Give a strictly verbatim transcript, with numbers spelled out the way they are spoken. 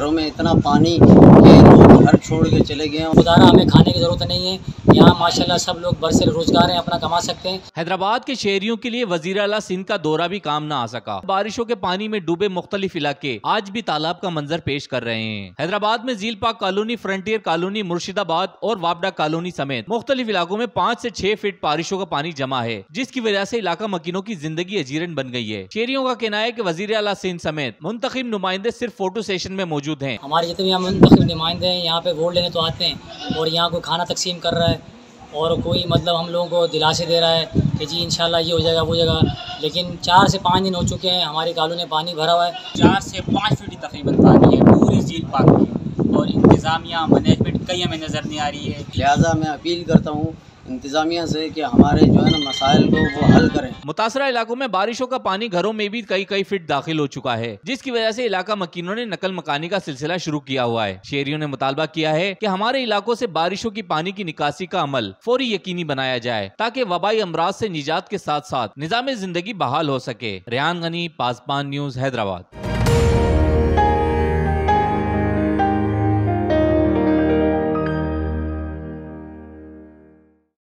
घरों में इतना पानी कि लोग घर छोड़ के चले गए हैं। गुजारा हमें खाने की जरूरत नहीं है, यहाँ माशाल्लाह सब लोग बरसे रोजगार है, अपना कमा सकते हैं। हैदराबाद के शहरियों के लिए वजीर आला सिंध का दौरा भी काम न आ सका। बारिशों के पानी में डूबे मुख्तलिफ इलाके आज भी तालाब का मंजर पेश कर रहे हैं। हैदराबाद में झील park colony, frontier colony, Murshidabad और वापडा कॉलोनी समेत मुख्तलिफ इलाकों में पाँच से छह फीट बारिशों का पानी जमा है, जिसकी वजह से इलाका मकीनों की जिंदगी अजीरन बन गई है। शहरियों का कहना है कि वजीर आला सिंध समेत मुंतखब नुमाइंदे सिर्फ फोटो सेशन में मौजूद हैं। हमारे जितने भी मुंतखब नुमाइंदे हैं यहाँ पे वोट लेने तो आते हैं और यहाँ कोई खाना तकसीम कर रहा है और कोई मतलब हम लोगों को दिलासे दे रहा है कि जी इंशाल्लाह ये हो जाएगा वो हो जाएगा, लेकिन चार से पाँच दिन हो चुके हैं, हमारी कॉलोनी में पानी भरा हुआ है। चार से पाँच फीट तकरीबन पानी है पूरी झील पार्क में और इंतज़ामिया मैनेजमेंट कहीं हमें नज़र नहीं आ रही है। लिहाजा मैं अपील करता हूँ इंतज़ामिया से कि हमारे जो है ना मसाइल को वो हल करें। मुतासरा इलाकों में बारिशों का पानी घरों में भी कई कई फीट दाखिल हो चुका है, जिसकी वजह से इलाका मकीनों ने नकल मकानी का सिलसिला शुरू किया हुआ है। शहरियों ने मुतालबा किया है कि हमारे इलाकों से बारिशों की पानी की निकासी का अमल फौरी यकीनी बनाया जाए ताकि वबाई अमराज से निजात के साथ साथ निजाम जिंदगी बहाल हो सके। रेहान गनी, पासबान न्यूज, हैदराबाद।